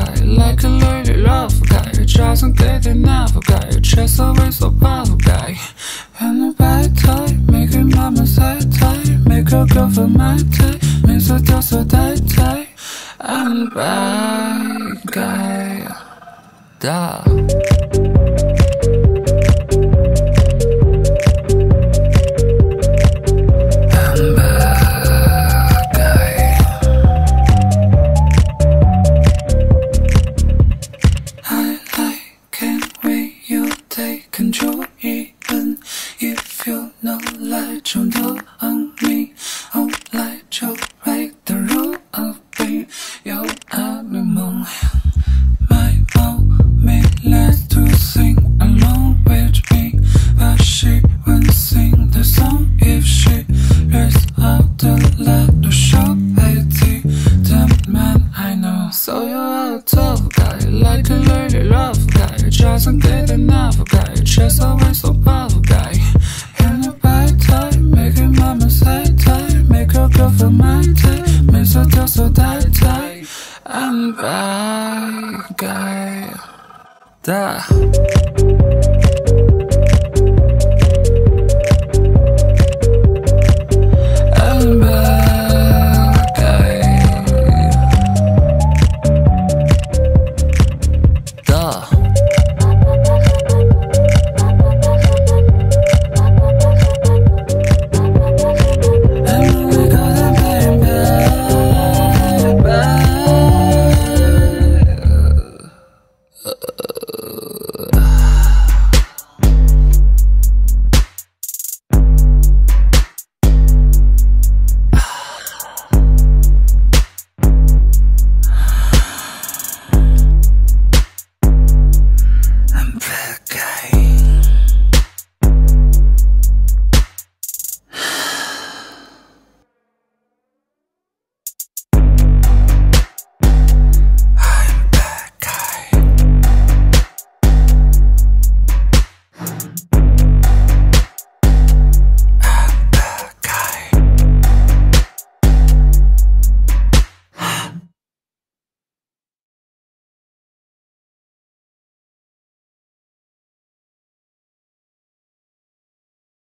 guy, like a lady love guy, doesn't get enough guy, just always so powerful guy. And a bad time, make your mama sad time, make her go for my time, makes her do so die. I'm a bad guy. Da. Control even if you know 来冲动 on me， 后来就 break the rule of being 有爱的梦。My mom may like to sing along with me, but she won't sing the song if she reads out the letter show pity the man I know. So you're a tough guy, like a lady love guy, doesn't get enough guy, just always so powerful guy. And a bad time, make your mama sad time, make her go for my time, makes her do so die. I'm a bad guy. Da.